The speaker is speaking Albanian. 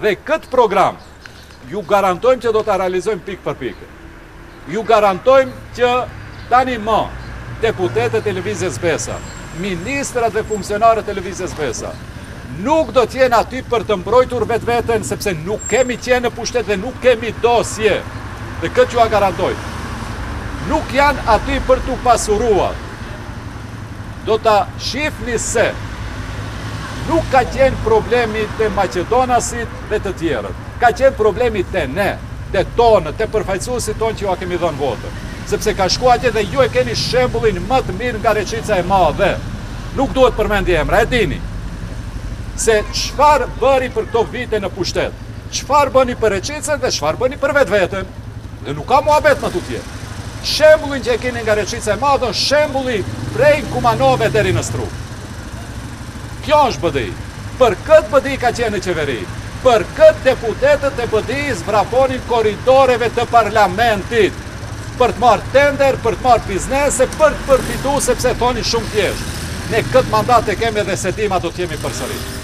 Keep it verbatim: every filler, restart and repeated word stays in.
dhe këtë program ju garantojmë që do të realizojmë pikë për pikë. Ju garantojmë që tani më deputetët e Lëvizjes Besa, ministrat dhe funksionarët e Lëvizjes Besa, nuk do t'jenë aty për të mbrojtur vetë vetën, sepse nuk kemi qenë në pushtet dhe nuk kemi dosje. Dhe këtë ju a garantoj. Nuk janë aty për t'u pasuruar. Do t'a shifni se nuk ka qenë problemi të Maqedonasit dhe të tjerët. Ka qenë problemi të ne, të tonë, të përfaqësuesit tonë që ju a kemi dhënë votën. Sepse ka shku atje dhe ju e keni shembullin më të mirë nga Reçica e Madhe. Nuk duhet përmendi emra, e dini. Se çfarë bëri për këto vite në pushtet, çfarë bëni për Reçicën dhe çfarë bëni për vetë vetën, dhe nuk ka muhabet më tutje. Shembullin që e keni nga Reçica e Madhe, shembulli prej Kumanove deri në Strug. Kjo është B D I. Për këtë B D I ka qenë në qeveri. Për këtë deputetët e B D I-s vraponin korridoreve të parlamentit. Për të marrë tender, për të marrë biznese, për të përfitu, sepse thoni shumë thjesht. Ne këtë mandat e kemi dhe se dima do t'jemi përsërit.